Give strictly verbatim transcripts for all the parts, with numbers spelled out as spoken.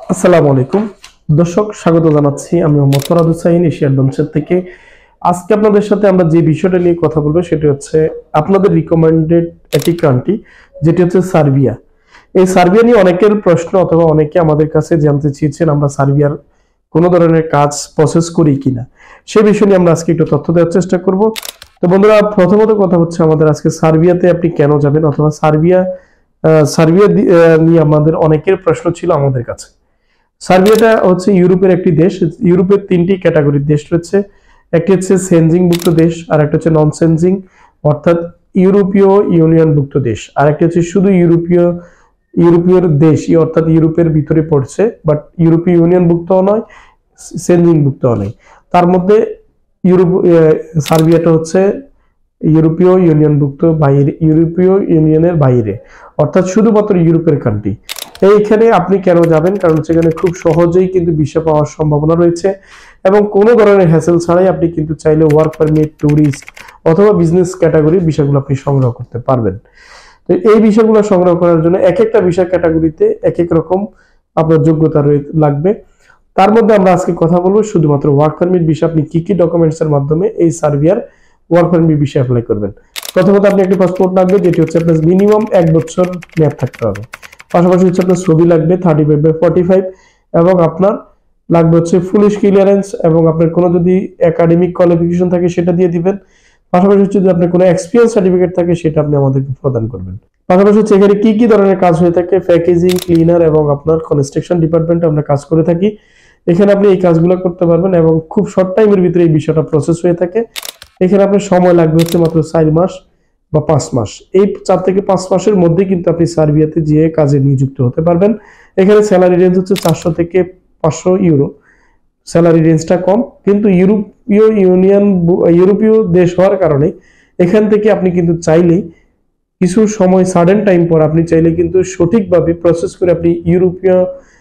আসসালামু আলাইকুম দর্শক, স্বাগত জানাচ্ছি আমি মোহাম্মদ ফরাদ হুসাইন এশিয়া অ্যাডভেঞ্চার থেকে। আজকে আপনাদের সাথে আমরা যে বিষয়টা নিয়ে কথা বলবো সেটা হচ্ছে আপনাদের রিকমেন্ডেড একটি কান্ট্রি, যেটি হচ্ছে সার্বিয়া। এই সার্বিয়া নিয়ে অনেকের প্রশ্ন অথবা অনেকে আমাদের কাছে জানতে চেয়েছেন আমরা সার্বিয়ার কোনো ধরনের কাজ প্রসেস করি কিনা, সে বিষয় নিয়ে আমরা আজকে একটু তথ্য দেওয়ার চেষ্টা করব। তো বন্ধুরা, প্রথমত কথা হচ্ছে আমাদের আজকে সার্বিয়াতে আপনি কেন যাবেন অথবা সার্বিয়া সার্বিয়া নিয়ে আমাদের অনেকের প্রশ্ন ছিল আমাদের কাছে। সার্বিয়াটা হচ্ছে ইউরোপের একটি দেশ। ইউরোপের তিনটি ক্যাটাগরির দেশ রয়েছে। একটি হচ্ছে সেনজিংভুক্ত দেশ, আর একটা হচ্ছে নন সেনজিং অর্থাৎ ইউরোপীয় ইউনিয়নভুক্ত দেশ, আর একটি হচ্ছে শুধু ইউরোপীয় ইউরোপীয় দেশ অর্থাৎ ইউরোপের ভিতরে পড়ছে, বাট ইউরোপীয় ইউনিয়নভুক্ত নয়, সেনজিংভুক্ত নয়। তার মধ্যে ইউরোপ সার্বিয়াটা হচ্ছে ইউরোপীয় ইউনিয়নভুক্ত বাইরে, ইউরোপীয় ইউনিয়নের বাইরে অর্থাৎ শুধুমাত্র ইউরোপের কান্ট্রি। এইখানে আপনি কেন যাবেন? কারণ সেখানে খুব সহজেই কিন্তু ভিসা পাওয়ার সম্ভাবনা রয়েছে এবং কোনো ধরনের হ্যাসেল ছাড়াই আপনি কিন্তু চাইলে ওয়ার্ক পারমিট, ট্যুরিস্ট অথবা বিজনেস ক্যাটাগরির ভিসাগুলো আপনি সংগ্রহ করতে পারবেন। তো এই ভিসাগুলো সংগ্রহ করার জন্য এক একটা ভিসা ক্যাটাগরিতে এক এক রকম আপনার যোগ্যতা লাগবে। তার মধ্যে আমরা আজকে কথা বলবো শুধুমাত্র ওয়ার্ক পারমিট ভিসা, আপনি কি কি ডকুমেন্টস এর মাধ্যমে এই সার্বিয়ার ওয়ার্ক পারমিট ভিসা অ্যাপ্লাই করবেন। প্রথমত আপনি একটি পাসপোর্ট লাগবে, যেটি হচ্ছে আপনার মিনিমাম এক বছর মেয়াদ থাকতে হবে। পাশাপাশি হচ্ছে আপনার ছবি লাগবে thirty five by forty five, এবং আপনার লাগবে হচ্ছে পুলিশ ক্লিয়ারেন্স, এবং আপনার কোনো যদি একাডেমিক কোয়ালিফিকেশন থাকে সেটা দিয়ে দিবেন। পাশাপাশি হচ্ছে যদি আপনার কোনো এক্সপিরিয়েন্স সার্টিফিকেট থাকে সেটা আপনি আমাদেরকে প্রদান করবেন। পাশাপাশি হচ্ছে এখানে কি কি ধরনের কাজ হয়ে থাকে, প্যাকেজিং, ক্লিনার এবং আপনার কনস্ট্রাকশন ডিপার্টমেন্টে আমরা কাজ করে থাকি। এখানে আপনি এই কাজগুলো করতে পারবেন এবং খুব শর্ট টাইমের ভিতরে এই বিষয়টা প্রসেস হয়ে থাকে। এখানে আপনার সময় লাগবে হচ্ছে মাত্র চার মাস বা পাঁচ মাস। এই চার থেকে পাঁচ মাসের মধ্যে কিন্তু আপনি সার্বিয়াতে যেয়ে কাজে নিযুক্ত হতে পারবেন। এখানে স্যালারি রেঞ্জ হচ্ছে চারশো থেকে পাঁচশো ইউরো। স্যালারি রেঞ্জটা কম, কিন্তু ইউরোপীয় ইউনিয়ন ইউরোপীয় দেশ হওয়ার কারণে এখান থেকে আপনি কিন্তু চাইলেই কিছু সময় সাডেন টাইম পর আপনি চাইলে কিন্তু সঠিকভাবে প্রসেস করে আপনি ইউরোপীয়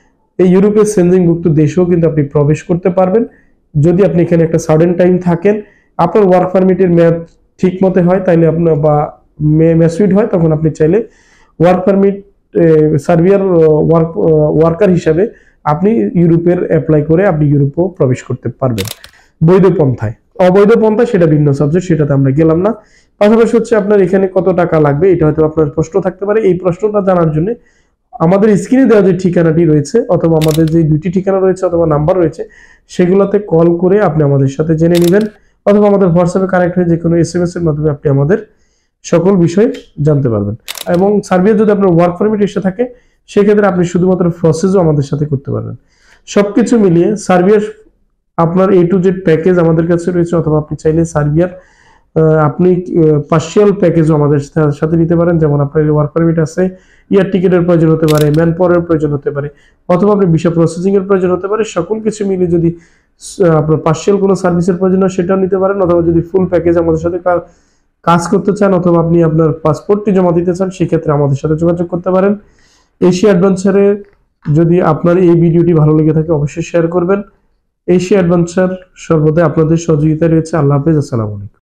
এই ইউরোপের সেনজিংভুক্ত দেশেও কিন্তু আপনি প্রবেশ করতে পারবেন। যদি আপনি এখানে একটা সাডেন টাইম থাকেন, আপনার ওয়ার্ক পারমিটের মেয়াদ ঠিক মতো হয় তাইলে আপনার বা ম্যাচুইড হয়, তখন আপনি চাইলে ওয়ার্ক পারমিট সার্বিয়ার ওয়ার্ক ওয়ার্কার হিসাবে আপনি ইউরোপের অ্যাপ্লাই করে আপনি ইউরোপেও প্রবেশ করতে পারবেন বৈধ পন্থায়। অবৈধ পন্থায় সেটা ভিন্ন সাবজেক্ট, সেটাতে আমরা গেলাম না। পাশাপাশি হচ্ছে আপনার এখানে কত টাকা লাগবে, এটা হয়তো আপনার প্রশ্ন থাকতে পারে। এই প্রশ্নটা জানার জন্য আমাদের স্ক্রিনে দেওয়া যে ঠিকানাটি রয়েছে অথবা আমাদের যে দুইটি ঠিকানা রয়েছে অথবা নাম্বার রয়েছে সেগুলোতে কল করে আপনি আমাদের সাথে জেনে নেবেন, অথবা আমাদের হোয়াটসঅ্যাপে কানেক্ট হয়ে যে কোনো এস এম এস এর মাধ্যমে আপনি আমাদের সকল বিষয় জানতে পারবেন। এবং সার্বিয়া যদি আপনার ওয়ার্ক পারমিট এসে থাকে সেক্ষেত্রে আপনি শুধুমাত্র প্রসেসও আমাদের সাথে করতে পারবেন। সবকিছু মিলিয়ে সার্বিয়ার আপনার এ টু জেড প্যাকেজ আমাদের কাছে রয়েছে, অথবা আপনি চাইলে সার্বিয়ার আপনি পার্সিয়াল প্যাকেজও আমাদের সাথে নিতে পারেন। যেমন আপনার ওয়ার্ক পারমিট আছে, ইয়ার টিকেটের প্রয়োজন হতে পারে, ম্যান পাওয়ারের প্রয়োজন হতে পারে, অথবা আপনি ভিসা প্রসেসিং এর প্রয়োজন হতে পারে। সকল কিছু মিলিয়ে যদি আপনার পার্সিয়াল কোনো সার্ভিসের প্রয়োজন হয় সেটাও নিতে পারেন, অথবা যদি ফুল প্যাকেজ আমাদের সাথে কাজ করতে চান অথবা আপনি আপনার পাসপোর্টটি জমা দিতে চান সেক্ষেত্রে আমাদের সাথে যোগাযোগ করতে পারেন। এশিয়া অ্যাডভেঞ্চারে যদি আপনার এই ভিডিওটি ভালো লেগে থাকে অবশ্যই শেয়ার করবেন। এশিয়া অ্যাডভেঞ্চার সর্বদাই আপনাদের সহযোগিতায় রয়েছে। আল্লাহ হাফেজ, আসসালামু আলাইকুম।